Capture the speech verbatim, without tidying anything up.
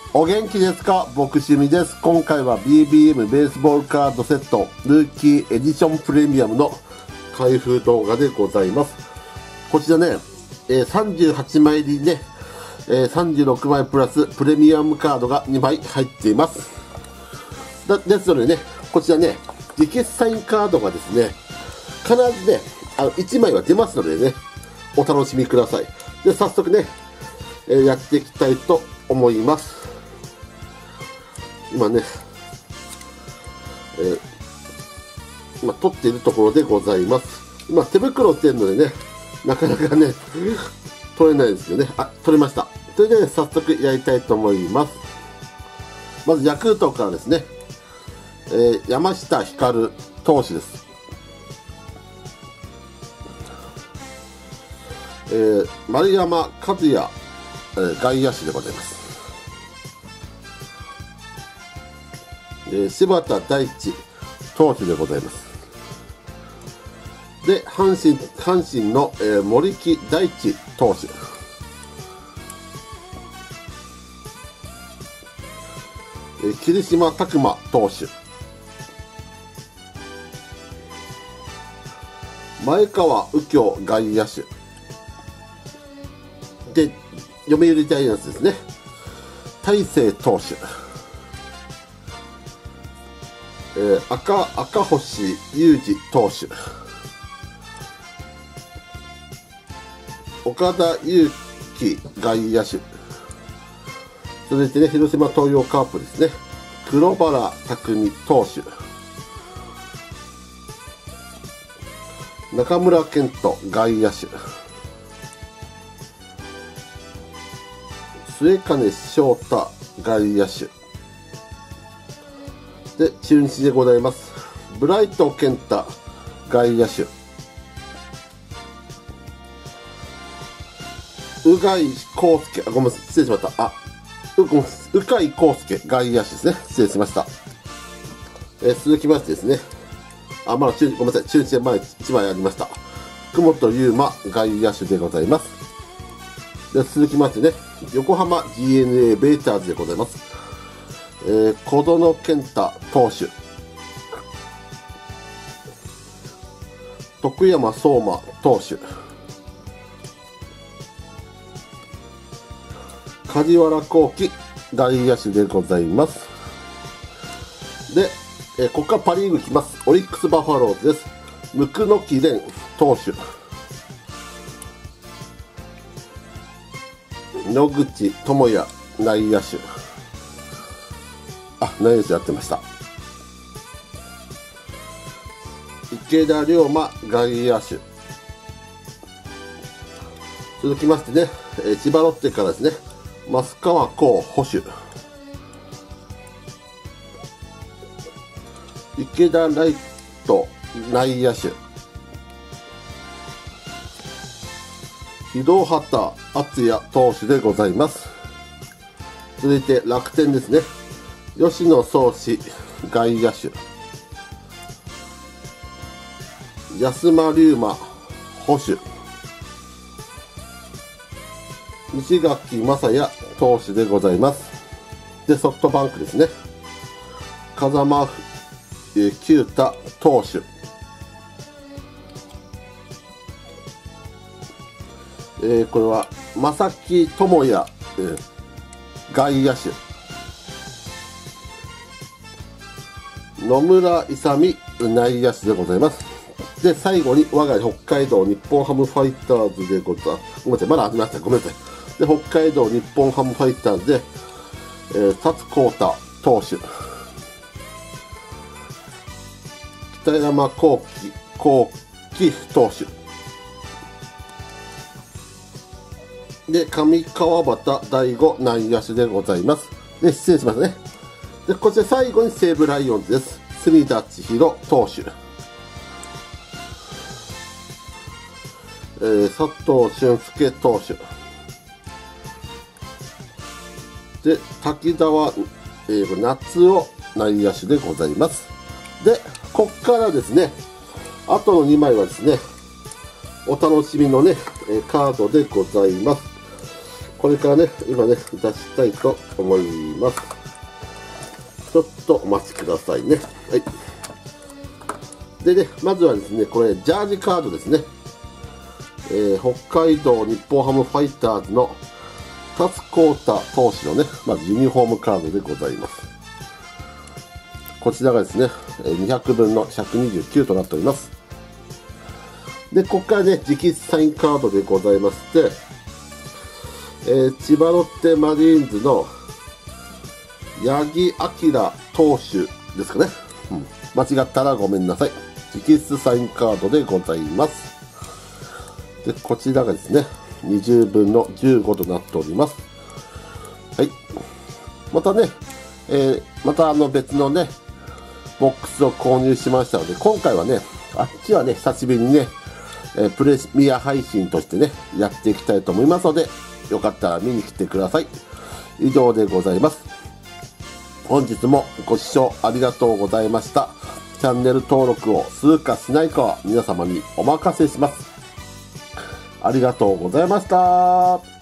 お元気ですか？僕趣味です。今回は ビービーエム ベースボールカードセットルーキーエディションプレミアムの開封動画でございます。こちらね、えー、さんじゅうはちまい入りね、えー、さんじゅうろくまいプラスプレミアムカードがにまい入っています。だですのでね、こちらね、自決サインカードがですね、必ずね、あのいちまいは出ますのでね、お楽しみください。で、早速ね、えー、やっていきたいと思います。今ね、えー、今撮っているところでございます。今手袋してるのでね、なかなかね、取れないですよね。あ、取れました。それで、ね、早速やりたいと思います。まずヤクルトからですね、えー、山下光投手です。えー、丸山和也、えー、外野手でございます。えー、柴田大地投手でございます。で、阪神、阪神の、えー、森木大地投手。えー、霧島拓磨投手。前川右京外野手。で、読売ジャイアンツですね。大勢投手。えー、赤、赤星裕二投手。岡田裕樹外野手。続いてね、広島東洋カープですね。黒原拓投手。中村健人外野手。末金翔太外野手。で、中日でございます。ブライト健太外野手。宇貝康介、あ、ごめんなさい、失礼しました。あ、う、ごめんなさい、宇海康介外野手ですね。失礼しました。えー、続きましてですね。あ、まだ中日、ごめんなさい、中日で前いちまいありました。福本悠馬外野手でございます。で、続きましてね、横浜 ジーエヌエー ベイターズでございます。えー、小園健太投手。徳山相馬投手。梶原幸輝外野手でございます。で、えー、ここからパ・リーグ来ます。オリックスバファローズです。椋木蓮投手。野口智也内野手。あ、内野手やってました。池田龍馬外野手。続きましてね、えー、千葉ロッテからですね、増川幸捕手。池田ライト内野手。広畑敦也投手でございます。続いて楽天ですね。吉野創士外野手。安間龍馬捕手。西垣正也投手でございます。で、ソフトバンクですね。風間九太投手。えー、これは正木智也、えー、外野手。野村勇内野手でございます。で、最後に我が家北海道日本ハムファイターズでございます。ごめんなさい、まだありました。ごめんなさい。で、北海道日本ハムファイターズで、えー、達光太投手。北山幸輝、幸輝投手。で、上川端大吾内野手でございます。で、失礼しますね。で、こちら最後に西武ライオンズです。隅田千尋投手。えー、佐藤俊介投手。で、滝沢、えー、夏夫内野手でございます。で、こっからですね、あとのにまいはですね、お楽しみのね、カードでございます。 これからね、今ね、出したいと思います。ちょっとお待ちくださいね。はい。でね、まずはですね、これ、ジャージカードですね。えー、北海道日本ハムファイターズの達光太投手のね、まずユニフォームカードでございます。こちらがですね、にひゃくぶんのひゃくにじゅうきゅうとなっております。で、ここからね、直筆サインカードでございまして、えー、千葉ロッテマリーンズの八木明投手ですかね。うん、間違ったらごめんなさい。直筆サインカードでございます。で、こちらがですね、にじゅうぶんのじゅうごとなっております。はい。またね、えー、またあの別のね、ボックスを購入しましたので、今回はね、あっちはね、久しぶりにね、えー、プレミア配信としてね、やっていきたいと思いますので、よかったら見に来てください。以上でございます。本日もご視聴ありがとうございました。チャンネル登録をするかしないかは皆様にお任せします。ありがとうございました。